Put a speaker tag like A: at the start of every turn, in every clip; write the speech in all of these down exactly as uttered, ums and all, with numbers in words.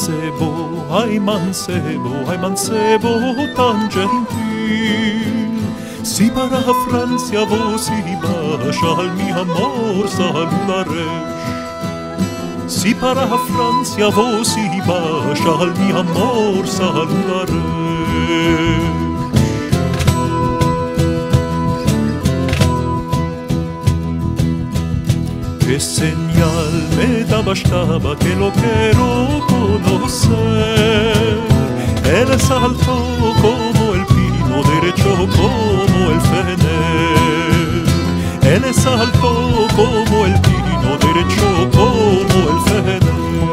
A: mancebo, ay mancebo, ay mancebo tan gentil. Si para Francia vos ibas, al mi amor saludaréis. Si para Francia vos ibas, al mi amor saludaréis. ¿Qué señal me da bastaba que lo quiero conocer? Él es alto como el pino, derecho como el fener. Él es alto como el pino, derecho como el fener.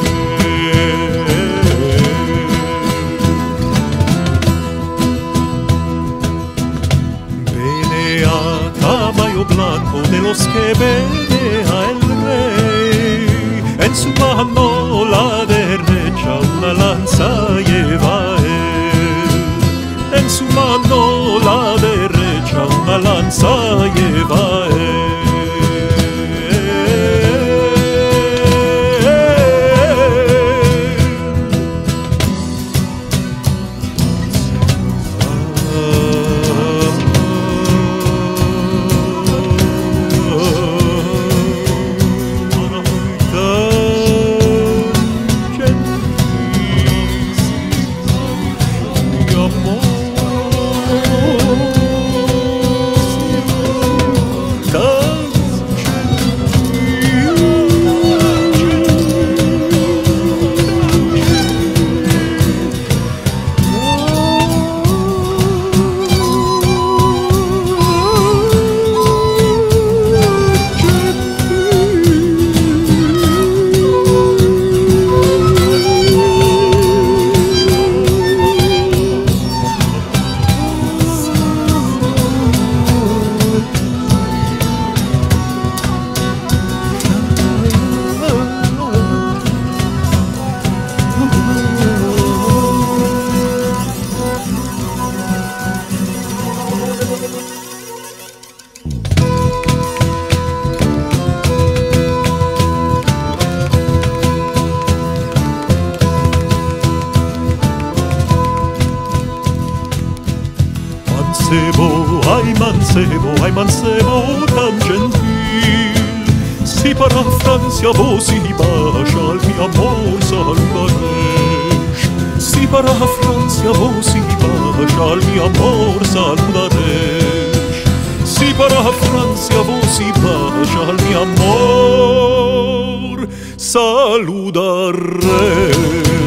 A: Venea caballo blanco de los que venea el rey. En su mano la derecha una lanza lleva él. En su mano la derecha una lanza lleva él. Mancebo, ay mancebo, ay mancebo tan gentil. Si para Francia vos ibas, al mi amor saludaréis. Si para Francia vos ibas, al mi amor saludaréis. Si para Francia vos ibas, al mi amor saludaréis.